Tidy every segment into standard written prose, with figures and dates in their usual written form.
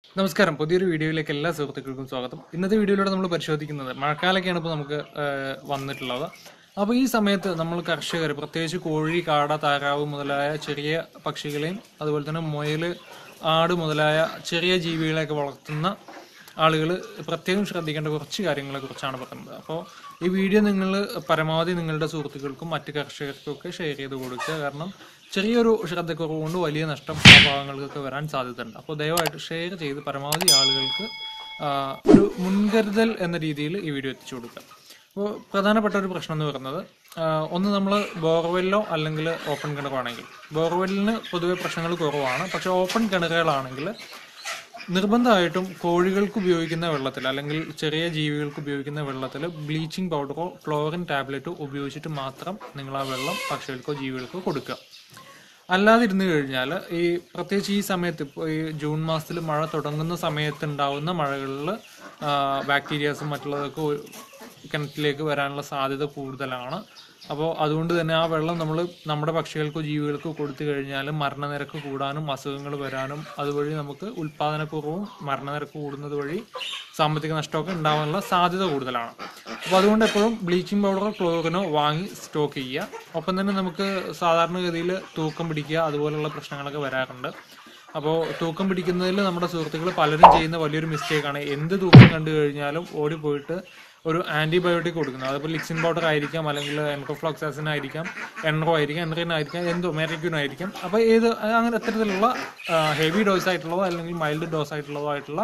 നമസ്കാരം. പുതിയൊരു വീഡിയോയിലേക്ക് എല്ലാ സുഹൃത്തുക്കൾക്കും സ്വാഗതം. ഇന്നത്തെ വീഡിയോയിലൂടെ നമ്മൾ പരിശോധിക്കുന്നത് മഴക്കാലൊക്കെയാണ് ഇപ്പോൾ നമുക്ക് വന്നിട്ടുള്ളത്. അപ്പോൾ ഈ സമയത്ത് നമ്മൾ കർഷകർ പ്രത്യേകിച്ച് കോഴി, കാട, താറാവ് മുതലായ ചെറിയ പക്ഷികളെയും അതുപോലെ തന്നെ മുയൽ, ആട് മുതലായ ചെറിയ ജീവികളെയൊക്കെ വളർത്തുന്ന ആളുകൾ പ്രത്യേകം ശ്രദ്ധിക്കേണ്ട കുറച്ച് കാര്യങ്ങളെ കുറിച്ചാണ് പറയുന്നത്. അപ്പോൾ ഈ വീഡിയോ നിങ്ങൾ പരമാവധി നിങ്ങളുടെ സുഹൃത്തുക്കൾക്കും മറ്റ് കർഷകർക്കും ഒക്കെ ഷെയർ ചെയ്ത് കൊടുക്കുക. കാരണം ചെറിയൊരു ശ്രദ്ധക്കുറവ് കൊണ്ട് വലിയ നഷ്ടം ആ ഭാഗങ്ങൾക്കൊക്കെ വരാൻ സാധ്യതയുണ്ട്. അപ്പോൾ ദയവായിട്ട് ഷെയർ ചെയ്ത് പരമാവധി ആളുകൾക്ക് ഒരു മുൻകരുതൽ എന്ന രീതിയിൽ ഈ വീഡിയോ എത്തിച്ചു കൊടുക്കുക. അപ്പോൾ പ്രധാനപ്പെട്ട ഒരു പ്രശ്നം എന്ന് പറയുന്നത്, ഒന്ന് നമ്മൾ ബോർവെല്ലോ അല്ലെങ്കിൽ ഓപ്പൺ കിണറാണെങ്കിൽ, ബോർവെല്ലിന് പൊതുവെ പ്രശ്നങ്ങൾ കുറവാണ്. പക്ഷെ ഓപ്പൺ കിണറുകളാണെങ്കിൽ നിർബന്ധമായിട്ടും കോഴികൾക്ക് ഉപയോഗിക്കുന്ന വെള്ളത്തിൽ അല്ലെങ്കിൽ ചെറിയ ജീവികൾക്ക് ഉപയോഗിക്കുന്ന വെള്ളത്തിൽ ബ്ലീച്ചിങ് പൗഡറോ ക്ലോറിൻ ടാബ്ലറ്റോ ഉപയോഗിച്ചിട്ട് മാത്രം നിങ്ങൾ ആ വെള്ളം പക്ഷികൾക്കോ ജീവികൾക്കോ കൊടുക്കുക. അല്ലാതെ ഇരുന്ന് കഴിഞ്ഞാൽ ഈ പ്രത്യേകിച്ച് ഈ സമയത്ത് ഇപ്പോൾ ഈ ജൂൺ മാസത്തിൽ മഴ തുടങ്ങുന്ന സമയത്ത് ഉണ്ടാവുന്ന മഴകളിൽ ബാക്ടീരിയാസും മറ്റുള്ളതൊക്കെ കിണറ്റിലേക്ക് വരാനുള്ള സാധ്യത കൂടുതലാണ്. അപ്പോൾ അതുകൊണ്ട് തന്നെ ആ വെള്ളം നമ്മൾ നമ്മുടെ പക്ഷികൾക്കോ ജീവികൾക്കോ കൊടുത്തു കഴിഞ്ഞാൽ മരണനിരക്ക് കൂടാനും അസുഖങ്ങൾ വരാനും അതുവഴി നമുക്ക് ഉൽപാദനക്കുറവും മരണനിരക്ക് കൂടുന്നത് വഴി സാമ്പത്തിക നഷ്ടമൊക്കെ ഉണ്ടാകാനുള്ള സാധ്യത കൂടുതലാണ്. അപ്പോൾ അതുകൊണ്ട് എപ്പോഴും ബ്ലീച്ചിങ് പൗഡറോ ക്ലോറിനോ വാങ്ങി സ്റ്റോക്ക് ചെയ്യുക. ഒപ്പം തന്നെ നമുക്ക് സാധാരണഗതിയിൽ തൂക്കം പിടിക്കുക അതുപോലുള്ള പ്രശ്നങ്ങളൊക്കെ വരാറുണ്ട്. അപ്പോൾ തൂക്കം പിടിക്കുന്നതിൽ നമ്മുടെ സുഹൃത്തുക്കൾ പലരും ചെയ്യുന്ന വലിയൊരു മിസ്റ്റേക്കാണ്, എന്ത് തൂക്കം കണ്ടു കഴിഞ്ഞാലും ഓടിപ്പോയിട്ട് ഒരു ആന്റിബയോട്ടിക് കൊടുക്കുന്നത്. അതിപ്പോൾ ലിക്സിൻ പൗഡർ ആയിരിക്കാം, അല്ലെങ്കിൽ എൻകോഫ്ലോക്സാസിൻ ആയിരിക്കാം, എൻറോ ആയിരിക്കാം, എൻറിൻ ആയിരിക്കാം, എന്തോ മെറിക്യൂൻ ആയിരിക്കാം. അപ്പോൾ അങ്ങനെ അത്തരത്തിലുള്ള ഹെവി ഡോസ് ആയിട്ടുള്ളതോ അല്ലെങ്കിൽ മൈൽഡ് ഡോസ് ആയിട്ടുള്ളതോ ആയിട്ടുള്ള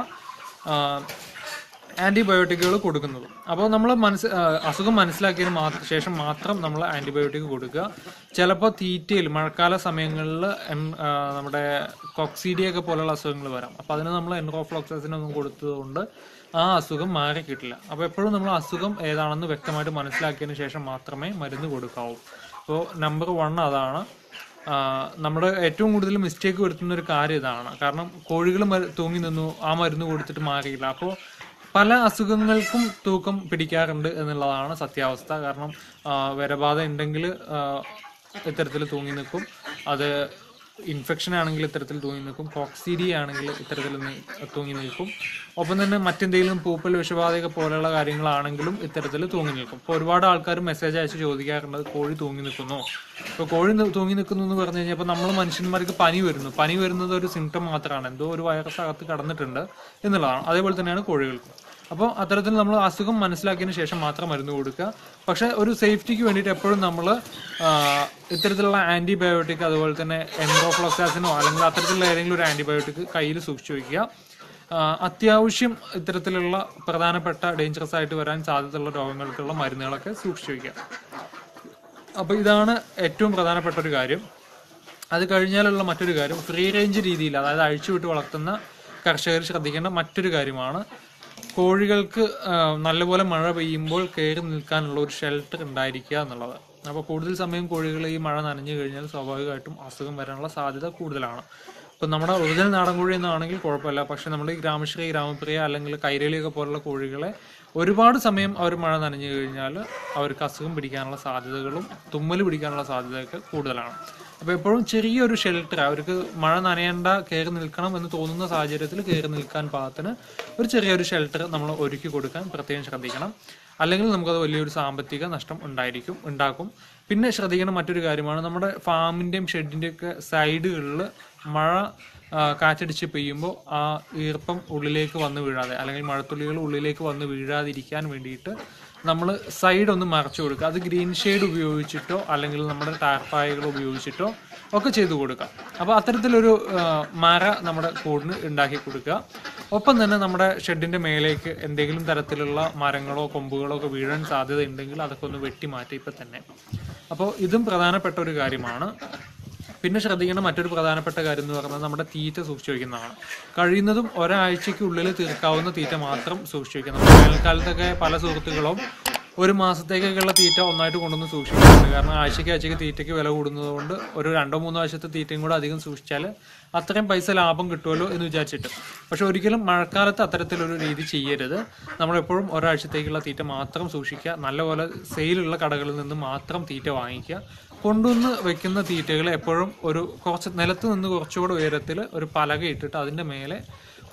ആന്റിബയോട്ടിക്കുകൾ കൊടുക്കുന്നത്. അപ്പോൾ നമ്മൾ അസുഖം മനസ്സിലാക്കിയതിന് ശേഷം മാത്രം നമ്മൾ ആന്റിബയോട്ടിക് കൊടുക്കുക. ചിലപ്പോൾ തീറ്റയിൽ മഴക്കാല സമയങ്ങളിൽ നമ്മുടെ കോക്സീഡിയൊക്കെ പോലുള്ള അസുഖങ്ങൾ വരാം. അപ്പോൾ അതിന് നമ്മൾ എൻറോഫ്ലോക്സാസിനൊന്നും കൊടുത്തതുകൊണ്ട് ആ അസുഖം മാറി കിട്ടില്ല. അപ്പോൾ എപ്പോഴും നമ്മൾ അസുഖം ഏതാണെന്ന് വ്യക്തമായിട്ട് മനസ്സിലാക്കിയതിന് ശേഷം മാത്രമേ മരുന്ന് കൊടുക്കാവൂ. അപ്പോൾ നമ്പർ 1 അതാണ്. നമ്മുടെ ഏറ്റവും കൂടുതൽ മിസ്റ്റേക്ക് വരുത്തുന്ന ഒരു കാര്യം ഇതാണ്. കാരണം കോഴികൾ തൂങ്ങി നിന്നു, ആ മരുന്ന് കൊടുത്തിട്ട് മാറിയില്ല. അപ്പോൾ പല അസുഖങ്ങൾക്കും തൂക്കം പിടിക്കാറുണ്ട് എന്നുള്ളതാണ് സത്യാവസ്ഥ. കാരണം വരബാധ ഉണ്ടെങ്കിൽ ഇത്തരത്തിൽ തൂങ്ങി നിൽക്കും, അത് ഇൻഫെക്ഷൻ ആണെങ്കിൽ ഇത്തരത്തിൽ തൂങ്ങി നിൽക്കും, കോക്സീഡിയ ആണെങ്കിൽ ഇത്തരത്തിൽ തൂങ്ങി നിൽക്കും. ഒപ്പം തന്നെ മറ്റെന്തെങ്കിലും പൂപ്പൽ വിഷബാധയൊക്കെ പോലെയുള്ള കാര്യങ്ങളാണെങ്കിലും ഇത്തരത്തിൽ തൂങ്ങി നിൽക്കും. ഇപ്പോൾ ഒരുപാട് ആൾക്കാർ മെസ്സേജ് അയച്ച് ചോദിക്കാറുണ്ട്, കോഴി തൂങ്ങി നിൽക്കുന്നു. ഇപ്പോൾ കോഴി തൂങ്ങി നിൽക്കുന്നു എന്ന് പറഞ്ഞു കഴിഞ്ഞാൽ ഇപ്പോൾ നമ്മൾ മനുഷ്യന്മാർക്ക് പനി വരുന്നത് ഒരു സിംറ്റം മാത്രമാണ്, എന്തോ ഒരു വൈറസ് അകത്ത് കടന്നിട്ടുണ്ട് എന്നുള്ളതാണ്. അതേപോലെ തന്നെയാണ് കോഴികൾക്കും. അപ്പോൾ അത്തരത്തിൽ നമ്മൾ അസുഖം മനസ്സിലാക്കിയതിന് ശേഷം മാത്രം മരുന്ന് കൊടുക്കുക. പക്ഷെ ഒരു സേഫ്റ്റിക്ക് വേണ്ടിയിട്ട് എപ്പോഴും നമ്മൾ ഇത്തരത്തിലുള്ള ആന്റിബയോട്ടിക് അതുപോലെ തന്നെ എൻറോഫ്ലോക്സാസിനോ അല്ലെങ്കിൽ അത്തരത്തിലുള്ള ഏതെങ്കിലും ഒരു ആന്റിബയോട്ടിക് കയ്യിൽ സൂക്ഷിച്ചു വയ്ക്കുക. അത്യാവശ്യം ഇത്തരത്തിലുള്ള പ്രധാനപ്പെട്ട ഡേഞ്ചറസ് ആയിട്ട് വരാൻ സാധ്യതയുള്ള രോഗങ്ങൾക്കുള്ള മരുന്നുകളൊക്കെ സൂക്ഷിച്ചു വയ്ക്കുക. അപ്പോൾ ഇതാണ് ഏറ്റവും പ്രധാനപ്പെട്ട ഒരു കാര്യം. അത് കഴിഞ്ഞാലുള്ള മറ്റൊരു കാര്യം, ഫ്രീ റേഞ്ച് രീതിയിൽ അതായത് അഴിച്ചുവിട്ട് വളർത്തുന്ന കർഷകർ ശ്രദ്ധിക്കേണ്ട മറ്റൊരു കാര്യമാണ്, കോഴികൾക്ക് നല്ലപോലെ മഴ പെയ്യുമ്പോൾ കയറി നിൽക്കാനുള്ള ഒരു ഷെൽട്ടർ ഉണ്ടായിരിക്കുക എന്നുള്ളത്. അപ്പോൾ കൂടുതൽ സമയം കോഴികൾ ഈ മഴ നനഞ്ഞു കഴിഞ്ഞാൽ സ്വാഭാവികമായിട്ടും അസുഖം വരാനുള്ള സാധ്യത കൂടുതലാണ്. ഇപ്പം നമ്മുടെ ഒറിജിനൽ നാടൻ കോഴി എന്നാണെങ്കിൽ കുഴപ്പമില്ല. പക്ഷെ നമ്മൾ ഈ ഗ്രാമശ്രീ, ഗ്രാമപ്രിയ അല്ലെങ്കിൽ കൈരളിയൊക്കെ പോലുള്ള കോഴികളെ ഒരുപാട് സമയം അവർ മഴ നനഞ്ഞു കഴിഞ്ഞാൽ അവർക്ക് അസുഖം പിടിക്കാനുള്ള സാധ്യതകളും തുമ്മൽ പിടിക്കാനുള്ള സാധ്യതയൊക്കെ കൂടുതലാണ്. അപ്പോൾ എപ്പോഴും ചെറിയൊരു ഷെൽട്ടർ, അവർക്ക് മഴ നനയേണ്ട, കയറി നിൽക്കണം എന്ന് തോന്നുന്ന സാഹചര്യത്തിൽ കയറി നിൽക്കാൻ പാകത്തിന് ഒരു ചെറിയൊരു ഷെൽട്ടർ നമ്മൾ ഒരുക്കി കൊടുക്കാൻ പ്രത്യേകം ശ്രദ്ധിക്കണം. അല്ലെങ്കിൽ നമുക്കത് വലിയൊരു സാമ്പത്തിക നഷ്ടം ഉണ്ടാക്കും. പിന്നെ ശ്രദ്ധിക്കേണ്ട മറ്റൊരു കാര്യമാണ്, നമ്മുടെ ഫാമിൻ്റെയും ഷെഡിൻ്റെയൊക്കെ സൈഡുകളിൽ മഴ കാറ്റടിച്ച് പെയ്യുമ്പോൾ ആ ഈർപ്പം ഉള്ളിലേക്ക് വന്ന് വീഴാതെ അല്ലെങ്കിൽ മഴത്തുള്ളികൾ ഉള്ളിലേക്ക് വന്ന് വീഴാതിരിക്കാൻ വേണ്ടിയിട്ട് നമ്മൾ സൈഡ് ഒന്ന് മറച്ചു കൊടുക്കുക. അത് ഗ്രീൻ ഷെയ്ഡ് ഉപയോഗിച്ചിട്ടോ അല്ലെങ്കിൽ നമ്മുടെ ടാർപ്പായകൾ ഉപയോഗിച്ചിട്ടോ ഒക്കെ ചെയ്തു കൊടുക്കുക. അപ്പോൾ അത്തരത്തിലൊരു മര നമ്മുടെ കൂടിന് ഉണ്ടാക്കി കൊടുക്കുക. ഒപ്പം തന്നെ നമ്മുടെ ഷെഡിൻ്റെ മേലേക്ക് എന്തെങ്കിലും തരത്തിലുള്ള മരങ്ങളോ കൊമ്പുകളോ ഒക്കെ വീഴാൻ സാധ്യത ഉണ്ടെങ്കിൽ അതൊക്കെ ഒന്ന് വെട്ടി മാറ്റി ഇപ്പം തന്നെ. അപ്പോൾ ഇതും പ്രധാനപ്പെട്ട ഒരു കാര്യമാണ്. പിന്നെ ശ്രദ്ധിക്കേണ്ട മറ്റൊരു പ്രധാനപ്പെട്ട കാര്യം എന്ന് പറയുന്നത് നമ്മുടെ തീറ്റ സൂക്ഷിച്ചു വയ്ക്കുന്നതാണ്. കഴിയുന്നതും ഒരാഴ്ചയ്ക്കുള്ളിൽ തീർക്കാവുന്ന തീറ്റ മാത്രം സൂക്ഷിച്ചു വയ്ക്കണം. വേനൽക്കാലത്തൊക്കെ പല സുഹൃത്തുക്കളും ഒരു മാസത്തേക്കൊക്കെയുള്ള തീറ്റ ഒന്നായിട്ട് കൊണ്ടുവന്ന് സൂക്ഷിക്കുന്നുണ്ട്. കാരണം ആഴ്ചയ്ക്ക് തീറ്റയ്ക്ക് വില കൂടുന്നത് കൊണ്ട് ഒരു 2-3 ആഴ്ചത്തെ തീറ്റയും കൂടെ അധികം സൂക്ഷിച്ചാൽ അത്രയും പൈസ ലാഭം കിട്ടുമല്ലോ എന്ന് വിചാരിച്ചിട്ട്. പക്ഷെ ഒരിക്കലും മഴക്കാലത്ത് അത്തരത്തിലൊരു രീതി ചെയ്യരുത്. നമ്മളെപ്പോഴും ഒരാഴ്ചത്തേക്കുള്ള തീറ്റ മാത്രം സൂക്ഷിക്കുക. നല്ലപോലെ സെയിലുള്ള കടകളിൽ നിന്ന് മാത്രം തീറ്റ വാങ്ങിക്കുക. കൊണ്ടുവന്ന് വെക്കുന്ന തീറ്റകൾ എപ്പോഴും കുറച്ച് നിലത്ത് നിന്ന് കുറച്ചുകൂടെ ഉയരത്തിൽ ഒരു പലക ഇട്ടിട്ട് അതിൻ്റെ മേലെ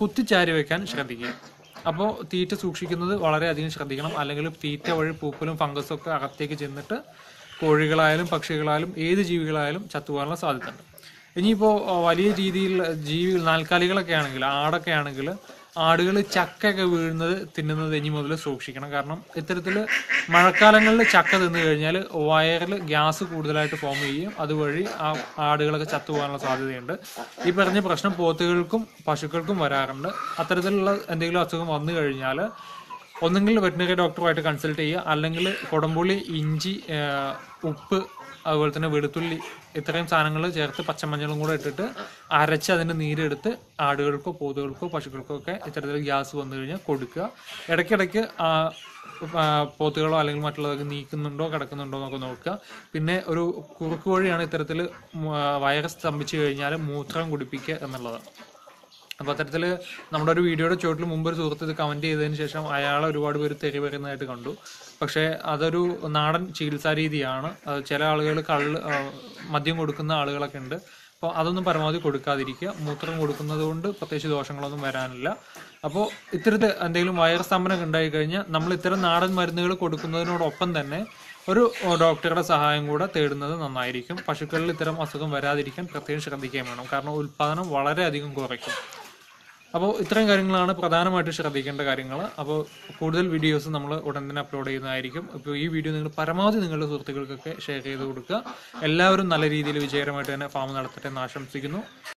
കുത്തിച്ചാരി വെക്കാൻ ശ്രദ്ധിക്കുക. അപ്പോൾ തീറ്റ സൂക്ഷിക്കുന്നത് വളരെയധികം ശ്രദ്ധിക്കണം. അല്ലെങ്കിൽ തീറ്റ വഴി പൂപ്പലും ഫംഗസും ഒക്കെ അകത്തേക്ക് ചെന്നിട്ട് കോഴികളായാലും പക്ഷികളായാലും ഏത് ജീവികളായാലും ചത്തുപോകാനുള്ള സാധ്യതയുണ്ട്. ഇനിയിപ്പോൾ വലിയ രീതിയിൽ ജീവികൾ നാൽക്കാലികളൊക്കെ ആണെങ്കിൽ, ആടൊക്കെ ആണെങ്കിൽ, ആടുകൾ ചക്കയൊക്കെ വീഴുന്നത് തിന്നുന്നത് ഇനി മുതൽ സൂക്ഷിക്കണം. കാരണം ഇത്തരത്തിൽ മഴക്കാലങ്ങളിൽ ചക്ക തിന്നു കഴിഞ്ഞാൽ വയറിൽ ഗ്യാസ് കൂടുതലായിട്ട് ഫോം ചെയ്യും. അതുവഴി ആ ആടുകളൊക്കെ ചത്തുപോകാനുള്ള സാധ്യതയുണ്ട്. ഈ പറഞ്ഞ പ്രശ്നം പോത്തുകൾക്കും പശുക്കൾക്കും വരാറുണ്ട്. അത്തരത്തിലുള്ള എന്തെങ്കിലും അസുഖം വന്നു കഴിഞ്ഞാൽ ഒന്നെങ്കിൽ വെറ്റിനറി ഡോക്ടറുമായിട്ട് കൺസൾട്ട് ചെയ്യുക, അല്ലെങ്കിൽ കുടംപുളി, ഇഞ്ചി, ഉപ്പ്, അതുപോലെ തന്നെ വെളുത്തുള്ളി ഇത്രയും സാധനങ്ങൾ ചേർത്ത് പച്ചമഞ്ഞളും കൂടെ ഇട്ടിട്ട് അരച്ച് അതിൻ്റെ നീരെടുത്ത് ആടുകൾക്കോ പോത്തുകൾക്കോ പശുക്കൾക്കോ ഒക്കെ ഇത്തരത്തിൽ ഗ്യാസ് വന്നു കഴിഞ്ഞാൽ കൊടുക്കുക. ഇടയ്ക്കിടയ്ക്ക് പോത്തുകളോ അല്ലെങ്കിൽ മറ്റുള്ളതൊക്കെ നീക്കുന്നുണ്ടോ കിടക്കുന്നുണ്ടോ എന്നൊക്കെ നോക്കുക. പിന്നെ ഒരു കുറുക്ക് വഴിയാണ് ഇത്തരത്തിൽ വൈറസ് സ്തംഭിച്ചു കഴിഞ്ഞാൽ മൂത്രം കുടിപ്പിക്കുക എന്നുള്ളതാണ്. അപ്പോൾ അത്തരത്തിൽ നമ്മുടെ ഒരു വീഡിയോയുടെ ചുവട്ടിൽ മുമ്പ് ഒരു സുഹൃത്ത് ഇത് കമൻറ്റ് ചെയ്തതിന് ശേഷം അയാളെ ഒരുപാട് പേര് തെറി പറയുന്നതായിട്ട് കണ്ടു. പക്ഷേ അതൊരു നാടൻ ചികിത്സാ രീതിയാണ്. ചില ആളുകൾ മദ്യം കൊടുക്കുന്ന ആളുകളൊക്കെ ഉണ്ട്. അപ്പോൾ അതൊന്നും പരമാവധി കൊടുക്കാതിരിക്കുക. മൂത്രം കൊടുക്കുന്നത് കൊണ്ട് പ്രത്യേകിച്ച് ദോഷങ്ങളൊന്നും വരാനില്ല. അപ്പോൾ ഇത്തരത്തിൽ എന്തെങ്കിലും വൈറസ് സ്തംഭനം ഉണ്ടായി കഴിഞ്ഞാൽ നമ്മൾ ഇത്തരം നാടൻ മരുന്നുകൾ കൊടുക്കുന്നതിനോടൊപ്പം തന്നെ ഒരു ഡോക്ടറുടെ സഹായം കൂടെ തേടുന്നത് നന്നായിരിക്കും. പശുക്കളിൽ ഇത്തരം അസുഖം വരാതിരിക്കാൻ പ്രത്യേകം ശ്രദ്ധിക്കുകയും വേണം. കാരണം ഉൽപ്പാദനം വളരെയധികം കുറയ്ക്കും. അപ്പോൾ ഇത്രയും കാര്യങ്ങളാണ് പ്രധാനമായിട്ട് ശ്രദ്ധിക്കേണ്ട കാര്യങ്ങൾ. അപ്പോൾ കൂടുതൽ വീഡിയോസ് നമ്മൾ ഉടൻ തന്നെ അപ്ലോഡ് ചെയ്യുന്നതായിരിക്കും. അപ്പോൾ ഈ വീഡിയോ നിങ്ങൾ പരമാവധി നിങ്ങളുടെ സുഹൃത്തുക്കൾക്കൊക്കെ ഷെയർ ചെയ്ത് കൊടുക്കുക. എല്ലാവരും നല്ല രീതിയിൽ വിജയകരമായിട്ട് തന്നെ ഫാം നടത്തട്ടെ എന്ന് ആശംസിക്കുന്നു.